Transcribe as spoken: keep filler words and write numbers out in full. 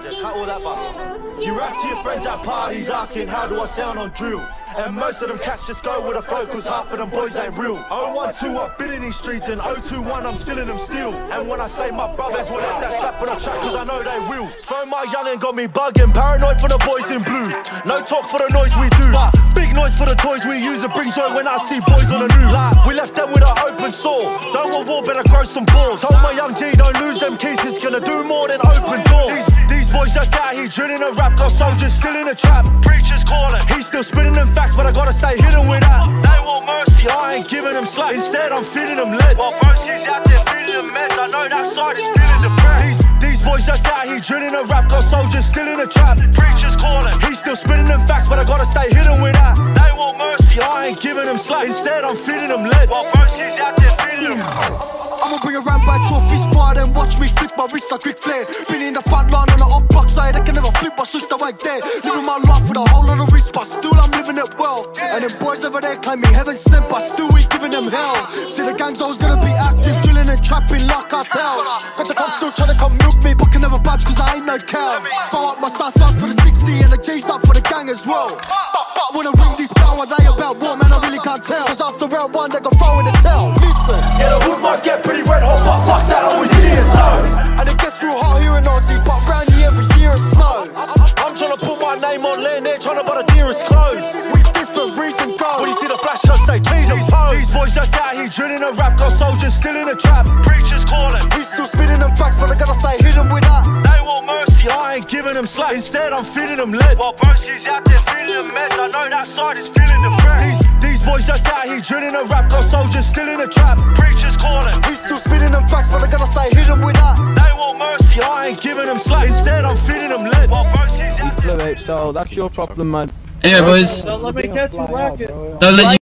Yeah, cut all that buff. You rap to your friends at parties asking how do I sound on drill. And most of them cats just go with a flow cause half of them boys ain't real. oh one two I've been in these streets and oh two one I'm still in them still. And when I say my brothers will let that slap on the track cause I know they will. Phone my youngin' got me bugging, paranoid for the boys in blue. No talk for the noise we do, but big noise for the toys we use. It brings joy when I see boys on the new. Like, we left them with an open sore. Don't want war, better grow some balls. Told my young G don't lose them keys, it's gonna do more than open doors. These, these boys just out here drilling a rap, got soldiers still in the trap. Preachers calling, he's still spitting them facts, but I gotta stay hidden with that. They want mercy, I ain't giving them slack. Instead I'm feeding them lead. While mercy's out there feeding them meds, I know that side is feeling depressed. These, these boys just out here drilling a rap, got soldiers still in the trap. Preachers calling, he's still spitting them facts, but I gotta stay hidden with that. They want mercy, I ain't giving them slack. Instead I'm feeding them lead. While mercy's out there feeding them. I'ma bring a round back to a fist fight and watch me flip my wrist like Ric Flair. Been in the front line on the up block side, I can never flip my switch the way there. Living my life with a whole lot of risk, but still I'm living it well. And them boys over there claim me heaven sent, but still we giving them hell. See the gangs always gonna be active, drilling and trapping like cartels. Got the cops still trying to come milk me, but can never budge cause I ain't no cow. Throw up my star stars for the sixty and the G's up for the gang as well. But, but when I ring these power, they about war, man I really can't tell. Cause after round one they gon' throw in the tail. Listen, yeah, the hood might get pretty red hot, but fuck that, I'm with G and so. And it gets real hot here in Aussie, but round here every year it's snow. I'm trying to put my name on land, they're trying to buy the dearest clothes. We different, reason go. When you see the flash code say cheese and pose. These boys just out here drilling a rap, got soldiers still in the trap. Preachers calling, he's still spitting them facts, but I gotta stay hidden with that. They want mercy, I ain't giving them slack. Instead I'm feeding them lead. While mercy's out there feeding them meds, I know that side is feeling depressed. These, these boys just out here drilling a rap, got soldiers still in the trap. Preachers calling, he's still spitting them facts, but I gotta stay hidden with that. They want mercy, I ain't giving them slack. Instead I'm feeding them lead. While mercy's out there. So that's your problem, man. Anyway, boys, Don't let me catch you lacking. Don't let you